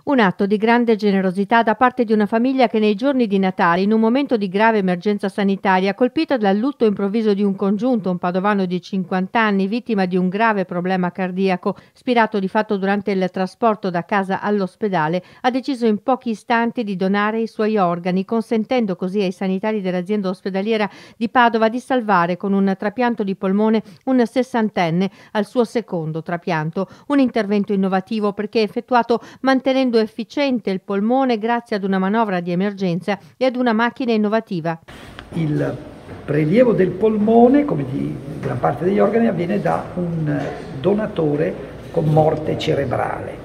Un atto di grande generosità da parte di una famiglia che nei giorni di Natale, in un momento di grave emergenza sanitaria, colpita dal lutto improvviso di un congiunto, un padovano di 50 anni, vittima di un grave problema cardiaco, spirato di fatto durante il trasporto da casa all'ospedale, ha deciso in pochi istanti di donare i suoi organi, consentendo così ai sanitari dell'azienda ospedaliera di Padova di salvare con un trapianto di polmone un sessantenne al suo secondo trapianto. Un intervento innovativo perché effettuato mantenendo efficiente il polmone grazie ad una manovra di emergenza e ad una macchina innovativa. Il prelievo del polmone, come di gran parte degli organi, avviene da un donatore con morte cerebrale.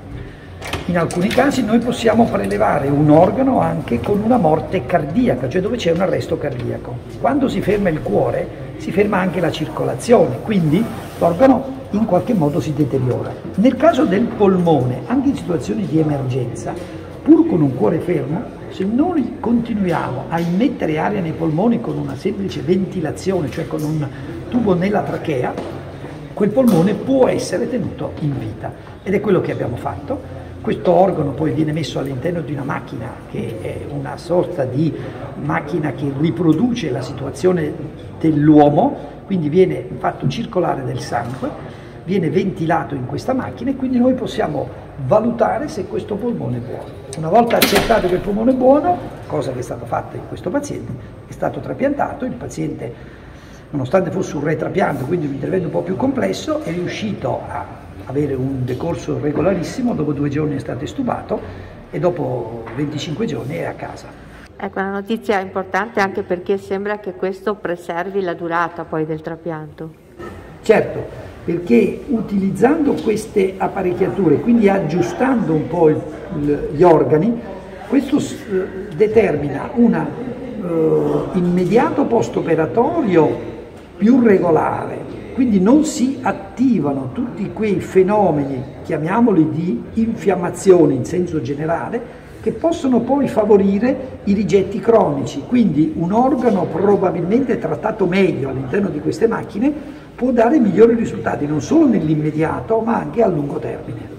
In alcuni casi noi possiamo prelevare un organo anche con una morte cardiaca, cioè dove c'è un arresto cardiaco. Quando si ferma il cuore si ferma anche la circolazione, quindi l'organo in qualche modo si deteriora. Nel caso del polmone, anche in situazioni di emergenza, pur con un cuore fermo, se noi continuiamo a immettere aria nei polmoni con una semplice ventilazione, cioè con un tubo nella trachea, quel polmone può essere tenuto in vita. Ed è quello che abbiamo fatto. Questo organo poi viene messo all'interno di una macchina che è una sorta di macchina che riproduce la situazione dell'uomo, quindi viene fatto circolare del sangue, viene ventilato in questa macchina e quindi noi possiamo valutare se questo polmone è buono. Una volta accertato che il polmone è buono, cosa che è stata fatta in questo paziente, è stato trapiantato, il paziente, nonostante fosse un retrapianto, quindi un intervento un po' più complesso, è riuscito a avere un decorso regolarissimo, dopo 2 giorni è stato estubato e dopo 25 giorni è a casa. Ecco, una notizia importante anche perché sembra che questo preservi la durata poi del trapianto. Certo, perché utilizzando queste apparecchiature, quindi aggiustando un po' gli organi, questo determina un immediato post-operatorio più regolare, quindi non si attivano tutti quei fenomeni, chiamiamoli di infiammazione in senso generale, che possono poi favorire i rigetti cronici. Quindi un organo probabilmente trattato meglio all'interno di queste macchine può dare migliori risultati non solo nell'immediato ma anche a lungo termine.